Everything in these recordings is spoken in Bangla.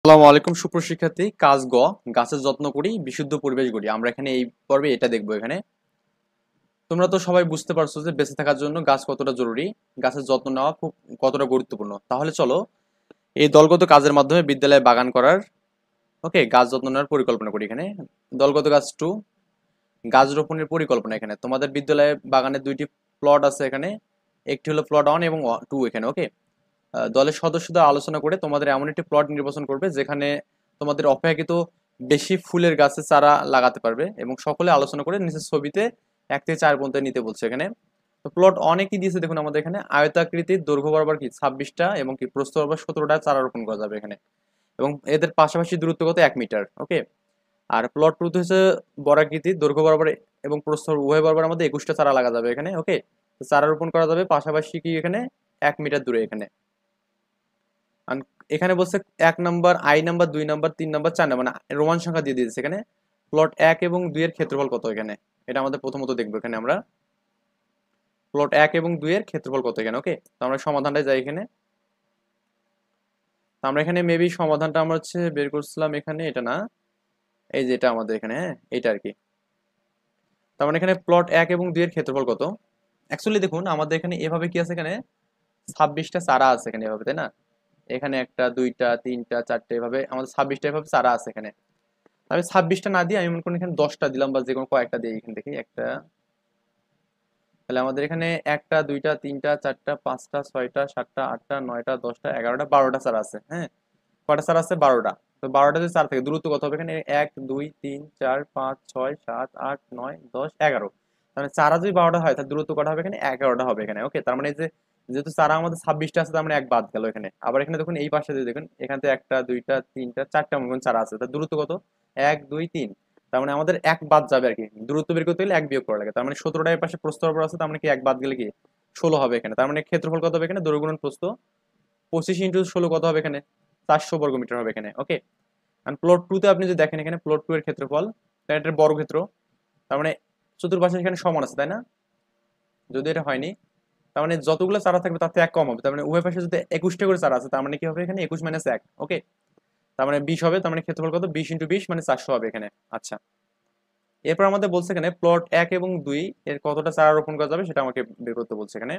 আসসালামু আলাইকুম সুপ্রশিক্ষার্থী। কাজ গ, গাছের যত্ন করি বিশুদ্ধ পরিবেশ গড়ি। আমরা এখানে এই পর্বে এটা দেখবো। এখানে তোমরা তো সবাই বুঝতে পারছো যে বেঁচে থাকার জন্য গাছ কতটা জরুরি, গাছের যত্ন নেওয়া খুব কতটা গুরুত্বপূর্ণ। তাহলে চলো এই দলগত কাজের মাধ্যমে বিদ্যালয়ে বাগান করার গাছ যত্ন নেওয়ার পরিকল্পনা করি। এখানে দলগত কাজ 2, গাছ রোপণের পরিকল্পনা। এখানে তোমাদের বিদ্যালয়ে বাগানের দুইটি প্লট আছে। এখানে একটি হলো প্লট 1 এবং 2। এখানে দলের সদস্যদের আলোচনা করে তোমাদের এমন একটি প্লট নির্বাচন করবে যেখানে তোমাদের অপেক্ষাকৃত বেশি ফুলের গাছের চারা লাগাতে পারবে, এবং সকলে আলোচনা করে নিচের ছবিতে 1 থেকে 4 পর্যন্ত নিতে বলছে। এখানে তো প্লট অনেকই দিয়েছে, দেখুন আমাদের এখানে আয়তাকৃতির দৈর্ঘ্য বরাবর 26টা এবং প্রস্থ বরাবর 17টা চারা রোপণ করা যাবে এখানে, এবং এদের পাশাপাশি দূরত্ব কত 1 মিটার। আর প্লট 2 হচ্ছে বর্গাকৃতির দৈর্ঘ্য বরাবর এবং প্রস্থ উভয় বরাবর আমাদের 21টা চারা লাগা যাবে এখানে। তো চারা রোপণ করা যাবে পাশাপাশি কি এখানে 1 মিটার দূরে এখানে। এখানে বলছে 1 number, number 2 number, 3 number, 4 number, মানে রোমান সংখ্যা দিয়ে দিয়েছে এখানে। প্লট 1 এবং 2 এর ক্ষেত্রফল কত এখানে, এটা আমাদের প্রথমত দেখবো। এখানে আমরা প্লট 1 এবং 2 এর ক্ষেত্রফল কত এখানে। তো আমরা সমাধানটা যাই এখানে। তো আমরা এখানে মেবি সমাধানটা আমরা বের করছিলাম এখানে, এটা না, এই যে এটা আমাদের এখানে, হ্যাঁ এটা আর কি। তার মানে এখানে প্লট 1 এবং 2 এর ক্ষেত্রফল কত। অ্যাকচুয়ালি দেখুন আমাদের এখানে এভাবে কি আছে, এখানে 26টা চারা আছে এখানে এভাবে, তাই না? এখানে 1টা 2টা 3টা 4টে এভাবে আমাদের 26টা এভাবে চারা আছে এখানে। আমি 26টা না দিয়ে আমি মনে করি এখানে 10টা দিলাম, বা যে কোনো কয়েকটা দিই এখান থেকে একটা। তাহলে আমাদের এখানে 1টা 2টা 3টা 4টা 5টা 6টা 7টা 8টা 9টা 10টা 11টা 12টা চারা আছে। হ্যাঁ, কয়টা চারা আছে? 12টা। তো 12টা যদি চার থেকে দূরত্ব কত হবে এখানে? 1 2 3 4 5 6 7 8 9 10 11। মানে চারা যদি 12টা হয় তাহলে দূরত্ব কটা হবে এখানে? 11টা হবে এখানে। তার মানে এই যে যেহেতু চারা আমাদের 26টা আছে, তার মানে এক বাদ গেল এখানে। আবার এখানে দেখুন এই পাশে যদি দেখুন এখান থেকে 1টা 2টা 3টা 4টা মনে করেন চারা আছে, তার দূরত্ব কত? 1 2 3। তার মানে আমাদের এক বাদ যাবে আর কি, দূরত্ব বের করতে গেলে এক বিয়োগ করা লাগে। তার মানে 17টা এর পাশে প্রস্থ বরাবর আছে, তার মানে কি এক বাদ গেলে কি 16 হবে এখানে। তার মানে ক্ষেত্রফল কত হবে এখানে? দৈর্ঘ্য গুণন প্রস্থ 25 × 16 কত হবে এখানে? 400 বর্গমিটার হবে এখানে। আর প্লট 2 তে আপনি যদি দেখেন এখানে প্লট 2 এর ক্ষেত্রফল, তাহলে এটার বর্গক্ষেত্র, তার মানে চতুর্পাশে এখানে সমান আছে, তাই না? যদি এটা হয়নি, তার মানে যতগুলো চারা থাকবে তার থেকে এক কম হবে। তার মানে উভয় পাশে যদি 21টা করে চারা আছে, তার মানে কি হবে এখানে? 21 - 1। তার মানে 20 হবে। তার মানে ক্ষেত্রফল কত? 20 × 20 মানে 400 হবে এখানে। আচ্ছা, এরপর আমাদের বলছে এখানে প্লট 1 এবং 2 এর কতটা চারা রোপণ করা যাবে সেটা আমাকে বের করতে বলছে এখানে।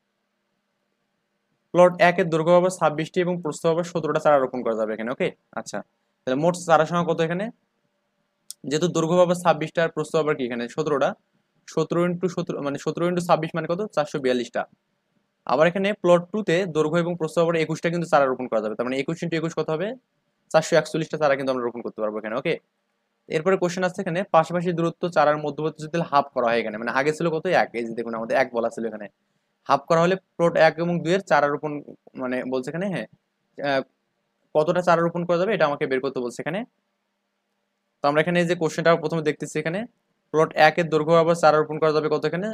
প্লট 1 এর দৈর্ঘ্য হবে 26টি এবং প্রস্থ হবে 17টা চারা রোপণ করা যাবে এখানে। আচ্ছা, তাহলে মোট চারা সংখ্যা কত এখানে? যেহেতু দৈর্ঘ্য পাবে 26টা আর প্রস্থ পাবে কি এখানে 17টা, 17 × 17 মানে 17 × 26 মানে কত? 442টা। আবার এখানে প্লট 2 তে দৈর্ঘ্য এবং প্রস্থ পাবে 21টা কিন্তু চারা রোপণ করা যাবে। তার মানে 21 × 21 কত হবে? 441টা চারা কিন্তু আমরা রোপণ করতে পারবো এখানে। এরপরে কোশ্চেন আসছে এখানে পাশাপাশি দূরত্ব চারার মধ্যবর্তী যদি হাফ করা হয় এখানে, মানে আগে ছিল কত? 1। এই যে দেখুন আমাদের 1 বলা ছিল এখানে, হাফ করা হলে প্লট 1 এবং 2 এর চারা রোপণ মানে বলছে এখানে, হ্যাঁ আহ, কতটা চারা রোপণ করা যাবে এটা আমাকে বের করতে বলছে এখানে। তো আমরা এখানে এই যে কোশ্চেনটা প্রথমে দেখতেছি এখানে, প্লট 1 এর দৈর্ঘ্য আবার চারা রোপণ করা যাবে কত এখানে?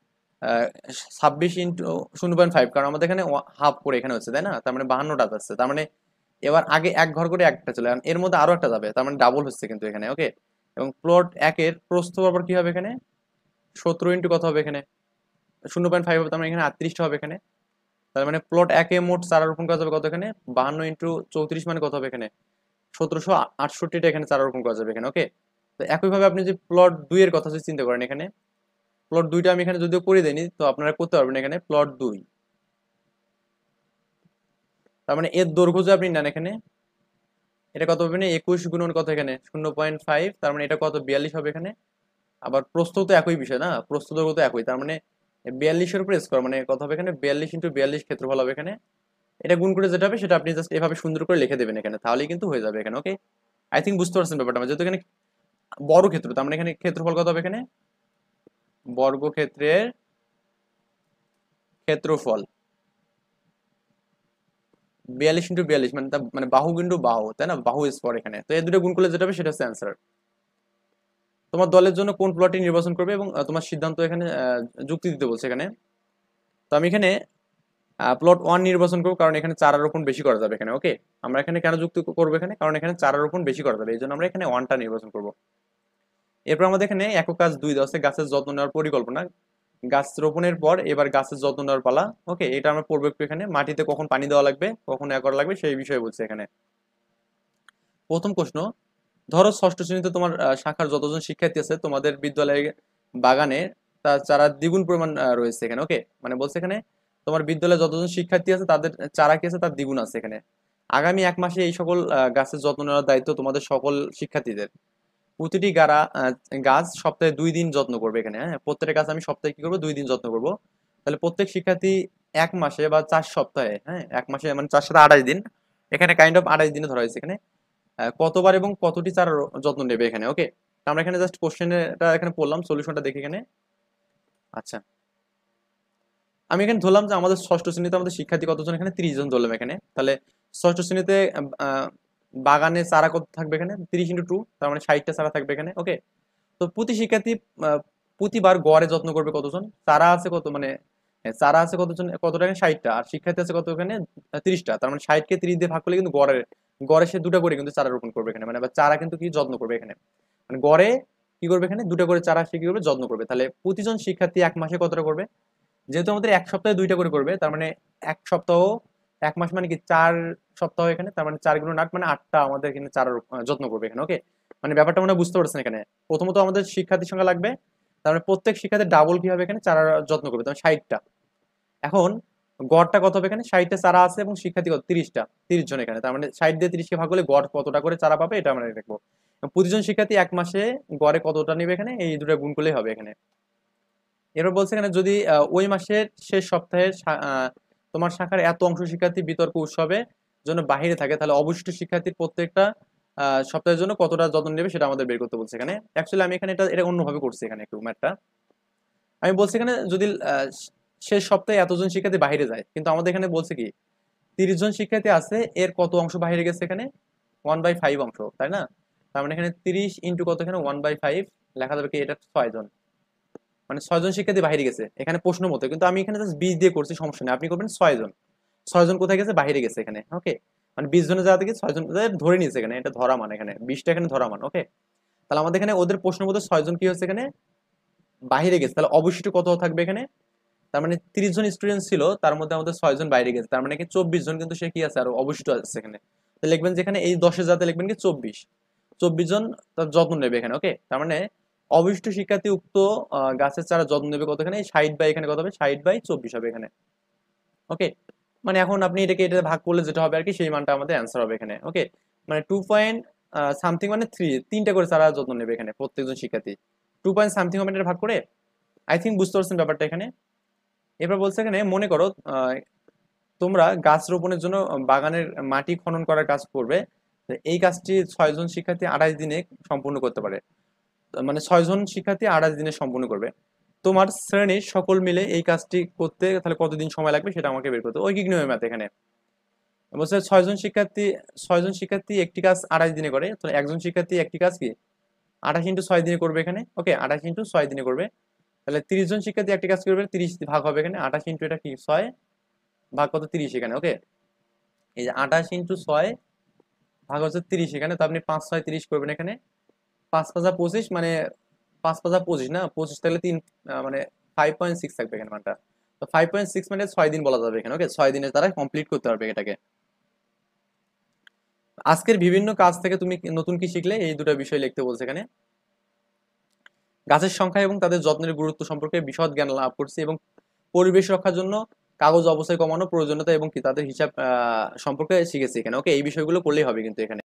26 × 0.5, কারণ আমাদের এখানে হাফ করে এখানে হচ্ছে, তাই না? তার মানে 52টা যাচ্ছে। তার মানে এবার আগে এক ঘর করে একটা চলে, এর মধ্যে আরো একটা যাবে, তার মানে ডাবল হচ্ছে কিন্তু এখানে। এবং প্লট 1 এর প্রস্থ আবার কি হবে এখানে? 17 ইন্টু কত হবে এখানে? 0.5 হবে, তার মানে এখানে 38টা হবে এখানে। তার মানে প্লট 1 এ মোট চারা রোপণ করা যাবে কত এখানে? 52 × 34 মানে কত হবে এখানে? 1768টা এখানে চারা রোপণ করা যাবে এখানে। তো একইভাবে আপনি যদি প্লট 2 এর কথা যদি চিন্তা করেন এখানে, প্লট 2টা আমি এখানে যদিও করে দেইনি, তো আপনারা করতে পারবেন এখানে। প্লট 2, তার মানে এর দৈর্ঘ্য যদি আপনি নেন এখানে, এটা কত হবে না? 21 গুণন কত এখানে? 0.5, তার মানে এটা কত? 42 হবে এখানে। আবার প্রস্থ তো একই বিষয় না, প্রস্থ দৈর্ঘ্য তো একই, তার মানে 42-এর উপর স্কোয়ার মানে কত হবে এখানে? 42 × 42 ক্ষেত্রফল হবে এখানে। এটা গুণ করে যেটা হবে সেটা আপনি জাস্ট এভাবে সুন্দর করে লিখে দেবেন এখানে, তাহলেই কিন্তু হয়ে যাবে এখানে। আই থিঙ্ক বুঝতে পারছেন ব্যাপারটা আমার। যেহেতু এখানে বড় ক্ষেত্র, তার মানে এখানে ক্ষেত্রফল কত হবে এখানে? বর্গক্ষেত্রের ক্ষেত্রফল 42 × 42 মানে মানে বাহু কিন্তু বাহু, তাই না? বাহু স্কোয়ার এখানে। তো এই দুটো গুণ করলে যেটা হবে সেটা হচ্ছে অ্যান্সার। তোমার দলের জন্য কোন প্লটটি নির্বাচন করবে এবং তোমার সিদ্ধান্ত এখানে যুক্তি দিতে বলছে এখানে। তো আমি এখানে প্লট 1 নির্বাচন করবো, কারণ এখানে চারা রোপণ বেশি করা যাবে এখানে। আমরা এখানে কেন যুক্তি করবো এখানে? কারণ এখানে চারা রোপণ বেশি করা যাবে, এই জন্য আমরা এখানে 1টা নির্বাচন করবো। এরপর আমাদের এখানে একক কাজ 2 দেওয়া আছে, গাছের যত্ন নেওয়ার পরিকল্পনা। গাছ রোপণের পর এবার গাছের যত্ন নেওয়ার পালা। এটা আমরা পড়বো একটু এখানে। মাটিতে কখন পানি দেওয়া লাগবে, কখন করা লাগবে সেই বিষয়ে বলছে এখানে। প্রথম প্রশ্ন, ধরো ষষ্ঠ শ্রেণীতে তোমার শাখার যতজন শিক্ষার্থী আছে তোমাদের বিদ্যালয়ে বাগানে তার চারা দ্বিগুণ পরিমাণ রয়েছে এখানে। ওকে, মানে বলছে এখানে তোমার বিদ্যালয়ে যতজন শিক্ষার্থী আছে তাদের চারা কি আছে তার দ্বিগুণ আছে এখানে। আগামী 1 মাসে এই সকল গাছের যত্ন নেওয়ার দায়িত্ব তোমাদের সকল শিক্ষার্থীদের। প্রতিটি গাছ সপ্তাহে 2 দিন যত্ন করবে এখানে। হ্যাঁ, প্রত্যেকটা গাছ আমি সপ্তাহে কি করবো, 2 দিন যত্ন করবো। তাহলে প্রত্যেক শিক্ষার্থী 1 মাসে বা 4 সপ্তাহে, হ্যাঁ 1 মাসে মানে 4 সাথে 28 দিন, এখানে কাইন্ড অফ 28 দিনে ধরা হয়েছে এখানে, কতবার এবং কতটি চারার যত্ন নেবে এখানে। ওকে, আমরা এখানে জাস্ট কোশ্চেনটা এখানে পড়লাম, সলিউশনটা দেখি এখানে। আচ্ছা, আমি এখানে ধরলাম যে আমাদের ষষ্ঠ শ্রেণীতে আমাদের শিক্ষার্থী কতজন, এখানে 30 জন ধরলাম এখানে। তাহলে ষষ্ঠ শ্রেণীতে বাগানে চারা কত থাকবে এখানে, 30 × 2, তার মানে 60টা চারা থাকবে এখানে। ওকে, তো প্রতি শিক্ষার্থী প্রতিবার গড়ে যত্ন করবে কতজন, চারা আছে কত, মানে চারা আছে কতজন, কতটা এখানে 60টা, আর শিক্ষার্থী আছে কত এখানে 30টা, তার মানে 60কে 30 দিয়ে ভাগ করলে কিন্তু গড়ে গড়ে সে 2টা করে কিন্তু চারা রোপণ করবে এখানে, মানে বা চারা কিন্তু কি যত্ন করবে এখানে, মানে গড়ে কি করবে এখানে 2টা করে চারা সে কি করবে যত্ন করবে। তাহলে প্রতিজন শিক্ষার্থী 1 মাসে কতটা করবে, যেহেতু আমাদের 1 সপ্তাহে 2টা করে করবে, তার মানে 1 সপ্তাহ 1 মাস মানে কি 4 সপ্তাহ এখানে, তার মানে 4 × 8 মানে 8টা আমাদের এখানে চারা যত্ন করবে এখানে। ওকে, মানে ব্যাপারটা মনে হয় বুঝতে পারছেন এখানে। প্রথমত আমাদের শিক্ষার্থীর সংখ্যা লাগবে, তার মানে প্রত্যেক শিক্ষার্থী ডাবল কি হবে এখানে চারা যত্ন করবে, তার 60টা। এখন গড়টা কত হবে এখানে, 60টা চারা আছে এবং শিক্ষার্থী কত 30টা, 30 জন এখানে, তার মানে 60 দিয়ে 30কে ভাগ করলে গড় কতটা করে চারা পাবে এটা আমরা দেখবো। প্রতিজন শিক্ষার্থী 1 মাসে গড়ে কতটা নেবে এখানে, এই দুটো গুণ করলেই হবে এখানে। এরপর বলছে এখানে যদি ওই মাসের শেষ সপ্তাহে তোমার শাখার এত অংশ শিক্ষার্থী বিতর্ক উৎসবে জন্য বাহিরে থাকে, তাহলে অবশিষ্ট শিক্ষার্থীর প্রত্যেকটা সপ্তাহের জন্য কতটা যত্ন নেবে সেটা আমাদের বের করতে বলছে এখানে। অ্যাকচুয়ালি আমি এখানে এটা অন্যভাবে করছি এখানে একটু ম্যাথটা। আমি বলছি এখানে যদি শেষ সপ্তাহে এতজন শিক্ষার্থী বাইরে যায়, কিন্তু আমাদের এখানে বলছে কি 30 জন শিক্ষার্থী আছে, এর কত অংশ বাইরে গেছে এখানে 1/5 অংশ, তাই না? তার মানে এখানে 30 ইন্টু কত, এখানে 1/5 লেখা যাবে কি এটা 6 জন, মানে 6 জন শিক্ষার্থী বাইরে গেছে এখানে প্রশ্ন মতো, কিন্তু আমি এখানে জাস্ট 20 দিয়ে করছি, সমস্যা নেই, আপনি করবেন 6 জন। 6 জন কোথায় গেছে, বাইরে গেছে এখানে। ওকে, মানে 20 জনের জায়গা থেকে 6 জন ধরে নিয়েছে এখানে, এটা ধরা মান এখানে 20টা এখানে ধরা মান। ওকে, তাহলে আমাদের এখানে ওদের প্রশ্ন মতো 6 জন কি হচ্ছে এখানে বাইরে গেছে, তাহলে অবশিষ্ট কত থাকবে এখানে, তার মানে 30 জন স্টুডেন্ট ছিল, তার মধ্যে আমাদের 6 জন বাইরে গেছে, তার মানে কি 24 জন কিন্তু সে কি আছে আর অবশিষ্ট আছে এখানে। তো লিখবেন যেখানে এই 10-এর জায়গাতে লিখবেন কি 24 জন তার যত্ন নেবে এখানে। ওকে, তার মানে অবশিষ্ট শিক্ষার্থী উক্ত গাছের চারা যত্ন নেবে কত এখানে 60/, এখানে কত হবে 60/24 হবে এখানে। ওকে, মানে এখন আপনি এটা ভাগ করলে যেটা হবে আর কি সেই মানটা আমাদের অ্যান্সার হবে এখানে। ওকে, মানে 2 পয়েন্ট সামথিং মানে 3টা করে চারা যত্ন নেবে এখানে প্রত্যেকজন শিক্ষার্থী, 2 পয়েন্ট সামথিং হবে এটা ভাগ করে। আই থিঙ্ক বুঝতে পারছেন ব্যাপারটা এখানে। এবার বলছে এখানে মনে করো তোমরা গাছ রোপণের জন্য বাগানের মাটি খনন করার কাজ করবে। তো এই কাজটি 6 জন শিক্ষার্থী 28 দিনে সম্পূর্ণ করতে পারে, মানে 6 জন শিক্ষার্থী 28 দিনে সম্পূর্ণ করবে। তোমার শ্রেণীর সকল মিলে এই কাজটি করতে তাহলে কতদিন সময় লাগবে সেটা আমাকে বের করতে, ঐকিক নিয়মে ম্যাথ এখানে বলছে 6 জন শিক্ষার্থী একটি কাজ 28 দিনে করে, তো একজন শিক্ষার্থী একটি কাজ কি 28 × 6 দিনে করবে এখানে। ওকে, 28 × 6 দিনে করবে, তাহলে 30 জন শিক্ষার্থী একটি কাজ করবে, 30 ভাগ হবে এখানে 28 ইন্টু এটা কি 6 ভাগ কত 30 এখানে। ওকে, এই যে 28 × 6 ভাগ হচ্ছে 30 এখানে, তো আপনি 5 6 30 করবেন এখানে, 5 5 25, মানে 5 5 25 না 25, তাহলে 3 মানে 5.6 থাকবে এখানে মানটা। তো 5.6 মানে 6 দিন বলা যাবে এখানে। ওকে, 6 দিনের দ্বারা কমপ্লিট করতে পারবে এটাকে। আজকের বিভিন্ন কাজ থেকে তুমি নতুন কি শিখলে, এই দুটো বিষয় লিখতে বলছে এখানে। গাছের সংখ্যা এবং তাদের যত্নের গুরুত্ব সম্পর্কে বিশদ জ্ঞান লাভ করছি, এবং পরিবেশ রক্ষার জন্য কাগজ অবশ্যই কমানো প্রয়োজনীয়তা এবং কি তাদের হিসাব সম্পর্কে শিখেছি এখানে। ওকে, এই বিষয়গুলো করলেই হবে কিন্তু এখানে।